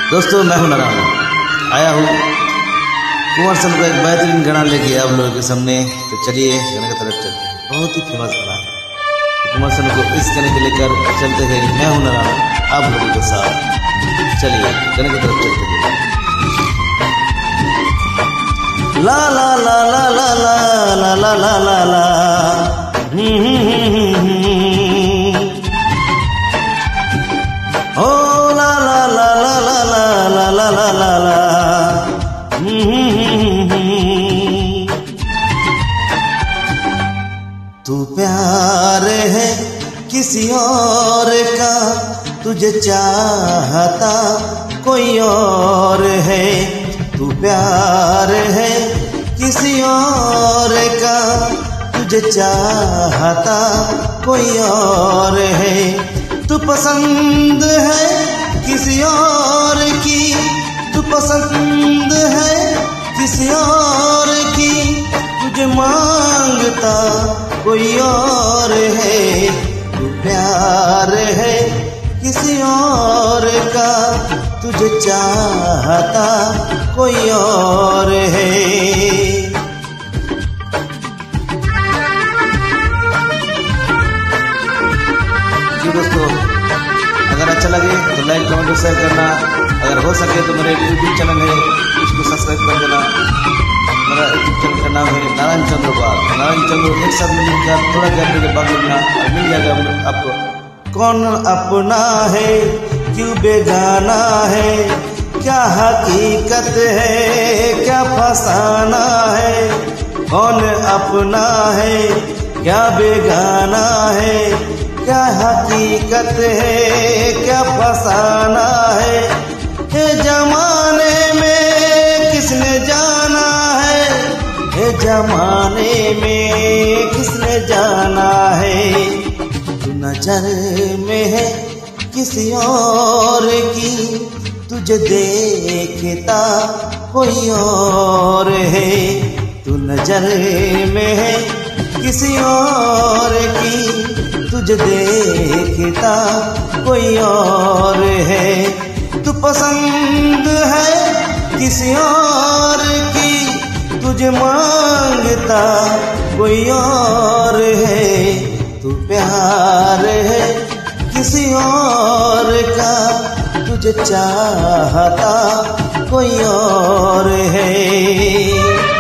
दोस्तों मैं हूं नारायण, आया हूं कुंवर सन का एक बेहतरीन गाना लेके आप लोगों के सामने। तो चलिए गाने की तरफ चलते हैं। बहुत ही फेमस गाना है, कुंवर सन को इस गाने को लेकर चलते हैं। मैं हूं नारायण आप लोगों के साथ। चलिए गाने की तरफ चलते हैं। ला ला ला ला ला ला ला ला ला ला ला ओ ला ला ला ला ला ला ला ला ला ला। तू प्यार है किसी और का, तुझे चाहता कोई और है। तू प्यार है किसी और का, तुझे चाहता कोई और है। तू पसंद है किसी और की, तू पसंद है किसी और की, तुझे मांगता कोई और है। तू प्यार है किसी और का, तुझे चाहता कोई और है। जी दोस्तों, अगर अच्छा लगे तो लाइक कमेंट और शेयर करना। अगर हो सके तो मेरे यूट्यूब चैनल है उसको सब्सक्राइब कर देना। मेरा यूट्यूब चैनल का नाम है नारायण चंद्र बाग। नारायण चंद्र एक शब्द मिलकर थोड़ा गैप के बाद मिलना और मिल जाएगा आपको। कौन अपना है क्यों बेगाना है, क्या हकीकत है क्या फसाना है। कौन अपना है क्या बेगाना है, क्या हकीकत है क्या फसाना है। ये जमाने में किसने जाना है, ये जमाने में किसने जाना है। तू नजर में है किसी और की, तुझे देखता कोई और है। तू नजर में है किसी और की, तुझे देखता कोई और है। तू पसंद है किसी और की, तुझे मांगता कोई और है। तू प्यार है किसी और का, तुझे चाहता कोई और है।